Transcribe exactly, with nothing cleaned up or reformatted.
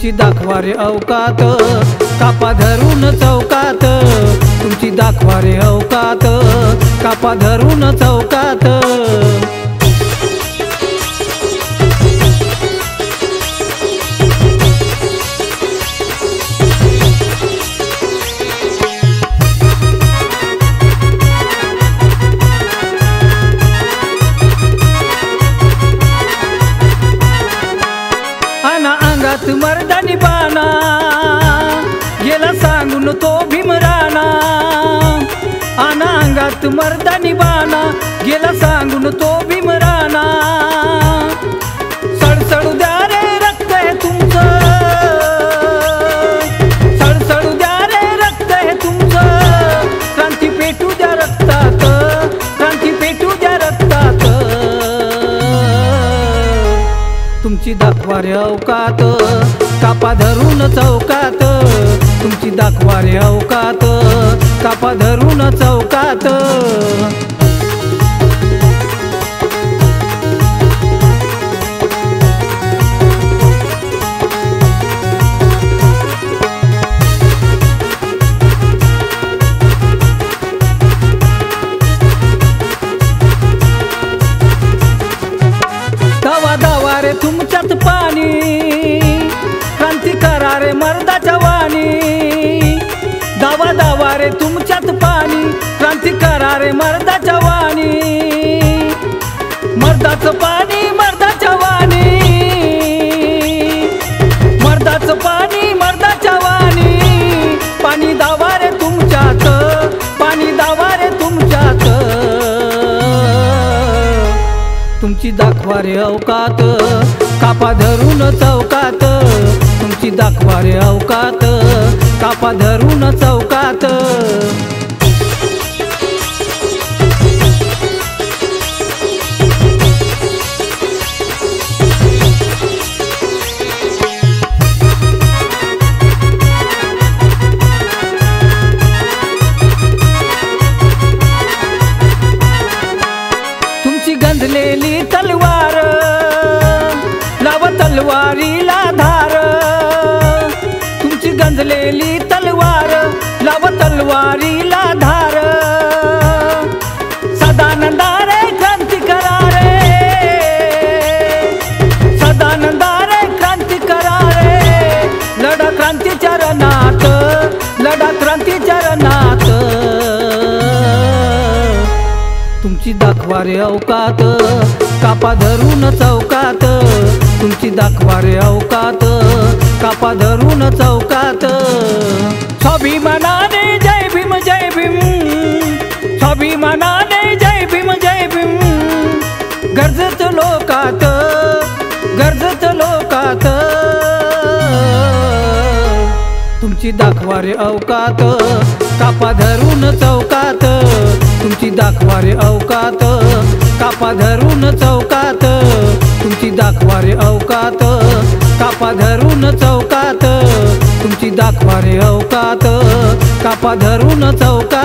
तुमची दाखवा रे अवकात, कापा धरून चौकात, तुमची दाखवा रे अवकात, कापा धरून चौकात। अंगात मर्दानी बाणा गेला सांगून तो भीमराणा, आना अंगात मर्दानी बाणा गेला सांगून तो भीमराणा। सळसळू द्या रे रक्त हे तुमचं, सळसळू द्या रे रक्त हे तुमचं, क्रांती पेटू द्या रक्तात, क्रांती पेटू द्या रक्तात। तुमची दाखवा रे अवकात, कापा धरून चौकात, तुमची दाखवा रे अवकात, कापा धरून चौकात। दावा दावा रे तुमच्यात पाणी, क्रांती करा रे मर्दाच्या वाणी। दावा दावा रे तुमच्यात पाणी, क्रांती करा रे मर्दाच्या वाणी। मर्दाचं पाणी मर्दाच्या वाणी, मर्दाचं पाणी मर्दाच्या वाणी। पाणी दावा रे तुमच्यात, पाणी दावा रे तुमच्यात। तुमची दाखवा रे अवकात, कापा धरून चौकात, तुमची दाखवा रे अवकात, कापा धरून चौकात। तुमची गंजलेली तलवार लावा तलवारीला धार, तुमची गंजलेली तलवार लावा तलवारीला धार। सदानंदा रे क्रांती करा रे, सदानंदा रे क्रांती करा रे। लढा क्रांतीच्या रणात, लढा क्रांतीच्या रणात। तुमची दाखवा रे अवकात, कापा धरून चौकात, तुमची दाखवा रे अवकात, कापा धरून चौकात। स्वाभिमानाने जय भीम जय भीम, स्वाभिमानाने जय भीम जय भीम। गरजत लोकात, गरजत लोकात। तुमची दाखवा रे अवकात, कापा धरून चौकात, तुमची दाखवा रे अवकात, कापा धरून चौकात। तुमची दाखवा रे अवकात, कापा धरून चौकात, तुमची दाखवा रे अवकात, कापा धरून चौकात।